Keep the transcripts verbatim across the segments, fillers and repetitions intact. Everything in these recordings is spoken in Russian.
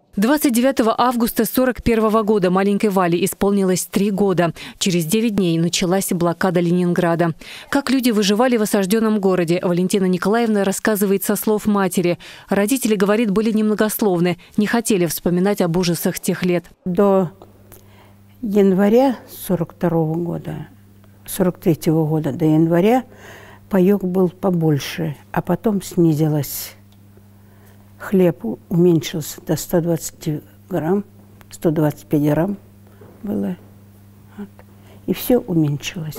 двадцать девятого августа сорок первого года маленькой Вале исполнилось три года. Через девять дней началась блокада Ленинграда. Как люди выживали в осажденном городе, Валентина Николаевна рассказывает со слов матери. Родители, говорит, были немногословны, не хотели вспоминать об ужасах тех лет. До января сорок второго года, сорок третьего года до января паёк был побольше, а потом снизилось. Хлеб уменьшился до ста двадцати грамм, сто двадцать пять грамм было. Вот. И все уменьшилось.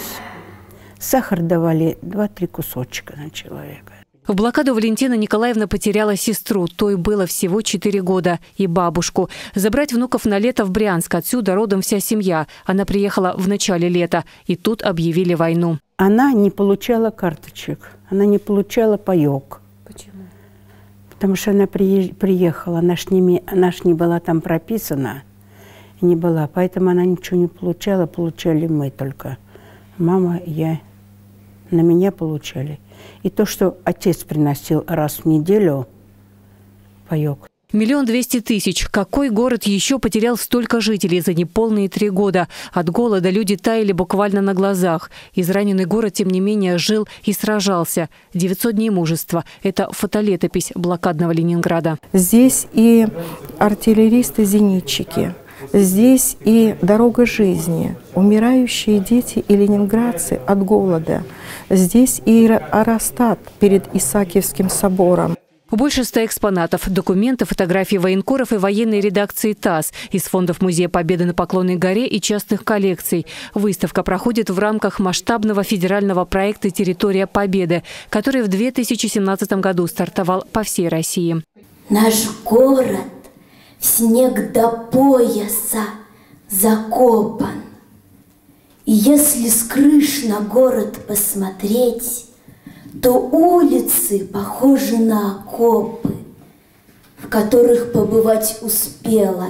Сахар давали два-три кусочка на человека. В блокаду Валентина Николаевна потеряла сестру, той было всего четыре года, и бабушку. Забрать внуков на лето в Брянск, отсюда родом вся семья. Она приехала в начале лета, и тут объявили войну. Она не получала карточек, она не получала паёк. Почему? Потому что она приехала, она ж, не, она ж не была там прописана, не была, поэтому она ничего не получала, получали мы только. Мама и я, на меня получали. И то, что отец приносил раз в неделю паёк. Миллион двести тысяч. Какой город еще потерял столько жителей за неполные три года? От голода люди таяли буквально на глазах. Израненный город, тем не менее, жил и сражался. девятьсот дней мужества – это фотолетопись блокадного Ленинграда. Здесь и артиллеристы-зенитчики, здесь и дорога жизни, умирающие дети и ленинградцы от голода. Здесь и аэростат перед Исаакиевским собором. Больше ста экспонатов, документы, фотографии военкоров и военной редакции ТАСС из фондов Музея Победы на Поклонной горе и частных коллекций. Выставка проходит в рамках масштабного федерального проекта «Территория Победы», который в две тысячи семнадцатом году стартовал по всей России. Наш город в снег до пояса закопан. И если с крыш на город посмотреть, то улицы похожи на окопы, в которых побывать успела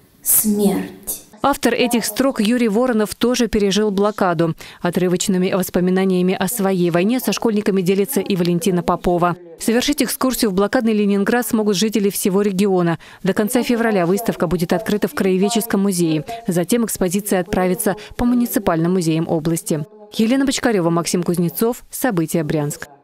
смерть. Автор этих строк Юрий Воронов тоже пережил блокаду. Отрывочными воспоминаниями о своей войне со школьниками делится и Валентина Попова. Совершить экскурсию в блокадный Ленинград смогут жители всего региона. До конца февраля выставка будет открыта в Краеведческом музее. Затем экспозиция отправится по муниципальным музеям области. Елена Бочкарева, Максим Кузнецов. События. Брянск.